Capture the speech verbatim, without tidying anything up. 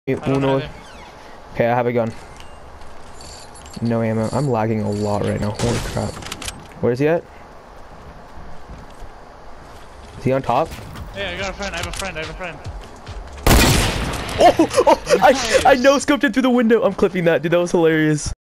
Uno. Okay, I have a gun. No ammo. I'm lagging a lot right now. Holy crap. Where's he at? Is he on top? Yeah, I got a friend. I have a friend. I have a friend. Oh! Oh! Nice. I, I no scoped it through the window. I'm clipping that, dude. That was hilarious.